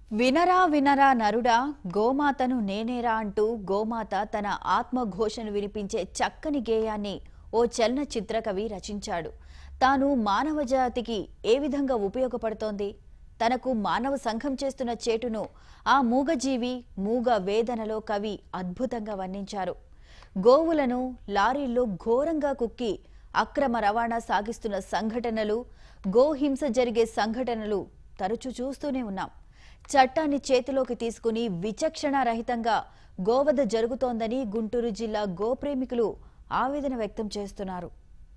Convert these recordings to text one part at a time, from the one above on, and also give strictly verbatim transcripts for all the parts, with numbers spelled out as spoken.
వినరా వినరా నరుడా గోమాతను నేనేరా అంటూ గోమాత తన ఆత్మఘోషను వినిపించే చక్కని గేయాన్ని ఓ చలన చిత్రకవి రచించాడు. తాను మానవ జాతికి ఏ విధంగా ఉపయోగపడుతోంది, తనకు మానవ సంఘం చేస్తున్న చేటును ఆ మూగజీవి మూగ వేదనలో కవి అద్భుతంగా వర్ణించారు. గోవులను లారీల్లో ఘోరంగా కుక్కి అక్రమ రవాణా సాగిస్తున్న సంఘటనలు, గోహింస జరిగే సంఘటనలు తరచూ చూస్తూనే ఉన్నాం. చట్టాన్ని చేతిలోకి తీసుకుని విచక్షణారహితంగా గోవధ జరుగుతోందని గుంటూరు జిల్లా గోప్రేమికులు ఆవేదన వ్యక్తం చేస్తున్నారు.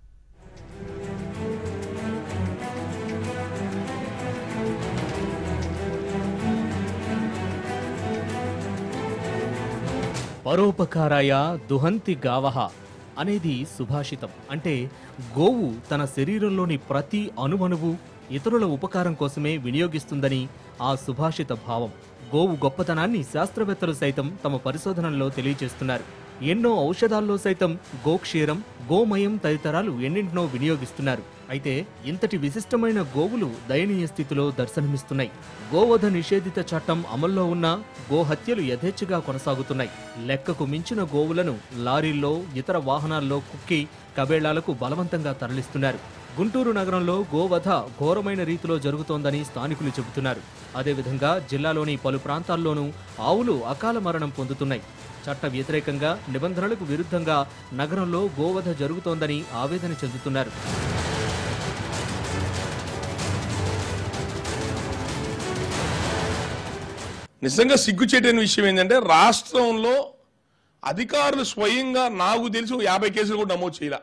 పరోపకారాయ దుహంతి గావహ అనేది సుభాషితం. అంటే గోవు తన శరీరంలోని ప్రతి అణువణువు ఇతరుల ఉపకారం కోసమే వినియోగిస్తుందని ఆ సుభాషిత భావం. గోవు గొప్పతనాన్ని శాస్త్రవేత్తలు సైతం తమ పరిశోధనల్లో తెలియజేస్తున్నారు. ఎన్నో ఔషధాల్లో సైతం గోక్షీరం, గోమయం తదితరాలు ఎన్నింటినో వినియోగిస్తున్నారు. అయితే ఇంతటి విశిష్టమైన గోవులు దయనీయ స్థితిలో దర్శనమిస్తున్నాయి. గోవధ నిషేధిత చట్టం అమల్లో ఉన్నా గోహత్యలు యథేచ్ఛగా కొనసాగుతున్నాయి. లెక్కకు మించిన గోవులను లారీల్లో, ఇతర వాహనాల్లో కుక్కి కబేళాలకు బలవంతంగా తరలిస్తున్నారు. గుంటూరు నగరంలో గోవధ ఘోరమైన రీతిలో జరుగుతోందని స్థానికులు చెబుతున్నారు. అదేవిధంగా జిల్లాలోని పలు ప్రాంతాల్లోనూ ఆవులు అకాల మరణం పొందుతున్నాయి. చట్ట వ్యతిరేకంగా, నిబంధనలకు విరుద్ధంగా నగరంలో గోవధ జరుగుతోందని ఆవేదన చెందుతున్నారు. నిజంగా సిగ్గుచేటైన విషయం ఏంటంటే రాష్ట్రంలో అధికారులు స్వయంగా నాకు తెలిసి యాభై కేసులు కూడా నమోదు చేయాల.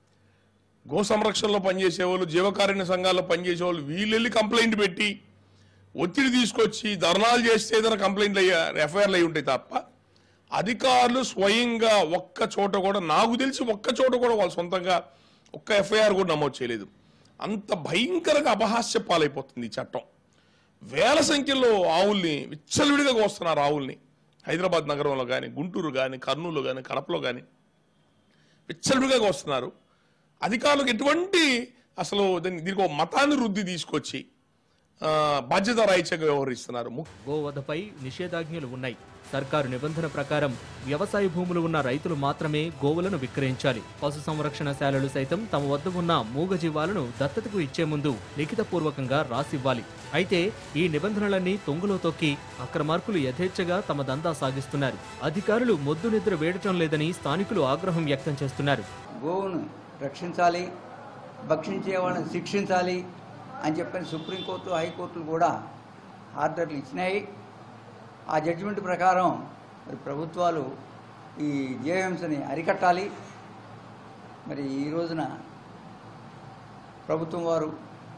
గో సంరక్షణలో పనిచేసేవాళ్ళు, జీవకారుణ్య సంఘాల్లో పనిచేసేవాళ్ళు వీళ్ళెళ్ళి కంప్లైంట్ పెట్టి ఒత్తిడి తీసుకొచ్చి ధర్నాలు చేస్తే ఏదైనా కంప్లైంట్లు అయ్యా ఎఫ్ఐఆర్లు అయి ఉంటాయి తప్ప అధికారులు స్వయంగా ఒక్క చోట కూడా నాకు తెలిసి ఒక్క చోట కూడా వాళ్ళు సొంతంగా ఒక్క ఎఫ్ఐఆర్ కూడా నమోదు చేయలేదు. అంత భయంకరంగా అపహాస్య పాలైపోతుంది ఈ చట్టం. వేల సంఖ్యలో ఆవుల్ని విచ్చలవిడిగా కోస్తున్నారు. ఆవుల్ని హైదరాబాద్ నగరంలో కానీ, గుంటూరు కానీ, కర్నూలు కానీ, కడపలో కానీ విచ్చలవిడిగా కోస్తున్నారు. అధికారులకు ఎటువంటి అసలు దీనికి ఒక మతాన్ని వృద్ధి తీసుకొచ్చి బాధ్యత రాహిత్యంగా వ్యవహరిస్తున్నారు. గోవధపై నిషేధాజ్ఞలు ఉన్నాయి. సర్కారు నిబంధన ప్రకారం వ్యవసాయ భూములు ఉన్న రైతులు మాత్రమే గోవులను విక్రయించాలి. పశు సంరక్షణ శాలలు సైతం తమ వద్ద ఉన్న మూగజీవాలను దత్తతకు ఇచ్చే ముందు లిఖితపూర్వకంగా రాసివ్వాలి. అయితే ఈ నిబంధనలన్నీ తొంగులో తొక్కి అక్రమార్కులు యథేచ్ఛగా తమ దందా సాగిస్తున్నారు. అధికారులు మొద్దు నిద్ర వేయటం లేదని స్థానికులు ఆగ్రహం వ్యక్తం చేస్తున్నారు. గోవును రక్షించాలి, భక్షించే వాళ్ళని శిక్షించాలి అని చెప్పని సుప్రీంకోర్టు, హైకోర్టులు కూడా ఆర్డర్లు ఇచ్చినాయి. ఆ జడ్జిమెంట్ ప్రకారం మరి ప్రభుత్వాలు ఈ జీవహింసని అరికట్టాలి. మరి ఈ రోజున ప్రభుత్వం వారు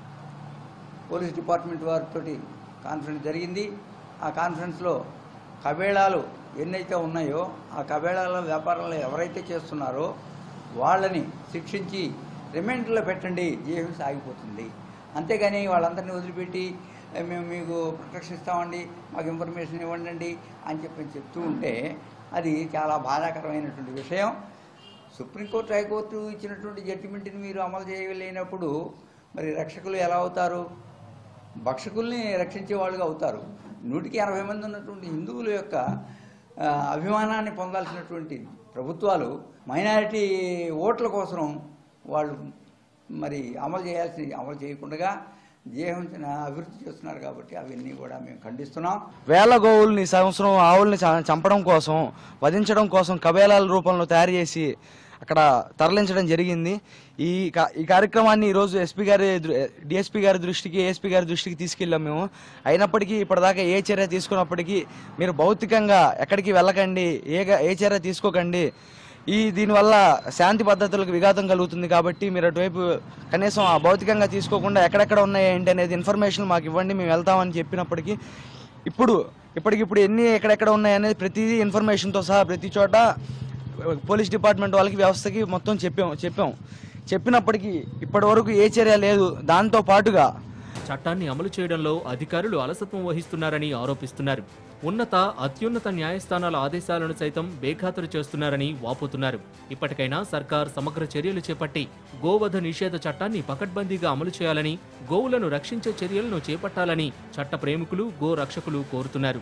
పోలీస్ డిపార్ట్మెంట్ వారితో కాన్ఫరెన్స్ జరిగింది. ఆ కాన్ఫరెన్స్లో కబేళాలు ఎన్నైతే ఉన్నాయో ఆ కబేళాల వ్యాపారాలు ఎవరైతే చేస్తున్నారో వాళ్ళని శిక్షించి రిమైండర్లో పెట్టండి, జీవహింస ఆగిపోతుంది. అంతేగాని వాళ్ళందరినీ వదిలిపెట్టి మేము మీకు ప్రొటెక్షన్ ఇస్తామండి, మాకు ఇన్ఫర్మేషన్ ఇవ్వండి అని చెప్పి చెప్తూ ఉంటే అది చాలా బాధాకరమైనటువంటి విషయం. సుప్రీంకోర్టు, హైకోర్టు ఇచ్చినటువంటి జడ్జిమెంట్ని మీరు అమలు చేయలేనప్పుడు మరి రక్షకులు ఎలా అవుతారు? భక్షకుల్ని రక్షించే వాళ్ళుగా అవుతారు. నూటికి ఎనభై మంది ఉన్నటువంటి హిందువుల యొక్క అభిమానాన్ని పొందాల్సినటువంటి ప్రభుత్వాలు మైనారిటీ ఓట్ల కోసం వాళ్ళు మరి అమలు చేయాల్సి అమలు చేయకుండా జీవహింసను అభివృద్ధి చేస్తున్నారు. కాబట్టి అవన్నీ కూడా మేము ఖండిస్తున్నాం. వేల గోవుల్ని సంవత్సరం ఆవుల్ని చంపడం కోసం, వధించడం కోసం కబేళాల రూపంలో తయారు చేసి అక్కడ తరలించడం జరిగింది. ఈ ఈ కార్యక్రమాన్ని ఈరోజు ఎస్పీ గారి డిఎస్పీ గారి దృష్టికి, ఏఎస్పీ గారి దృష్టికి తీసుకెళ్ళాం మేము. అయినప్పటికీ ఇప్పటిదాకా ఏ చర్య తీసుకున్నప్పటికీ మీరు భౌతికంగా ఎక్కడికి వెళ్ళకండి, ఏ ఏ చర్య తీసుకోకండి, ఈ దీనివల్ల శాంతి పద్ధతులకు విఘాతం కలుగుతుంది కాబట్టి మీరు అటువైపు కనీసం ఆ భౌతికంగా తీసుకోకుండా ఎక్కడెక్కడ ఉన్నాయి ఏంటి అనేది ఇన్ఫర్మేషన్ మాకు ఇవ్వండి, మేము వెళ్తామని చెప్పినప్పటికీ ఇప్పుడు ఇప్పటికిప్పుడు ఎన్ని ఎక్కడెక్కడ ఉన్నాయనేది ప్రతిదీ ఇన్ఫర్మేషన్తో సహా ప్రతి చోట పోలీస్ డిపార్ట్మెంట్ వాళ్ళకి, వ్యవస్థకి మొత్తం చెప్పాం చెప్పాం చెప్పినప్పటికీ ఇప్పటి వరకు ఏ చర్య లేదు. దాంతో పాటుగా చట్టాన్ని అమలు చేయడంలో అధికారులు అలసత్వం వహిస్తున్నారని ఆరోపిస్తున్నారు. ఉన్నత అత్యున్నత న్యాయస్థానాల ఆదేశాలను సైతం బేఖాతరు చేస్తున్నారని వాపోతున్నారు. ఇప్పటికైనా సర్కార్ సమగ్ర చర్యలు చేపట్టి గోవధ నిషేధ చట్టాన్ని పకడ్బందీగా అమలు చేయాలని, గోవులను రక్షించే చర్యలను చేపట్టాలని చట్ట ప్రేమికులు, గో రక్షకులు కోరుతున్నారు.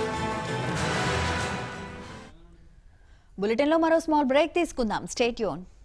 బులెటిన్లో మరో స్మాల్ బ్రేక్ తీసుకుందాం. Stay tune.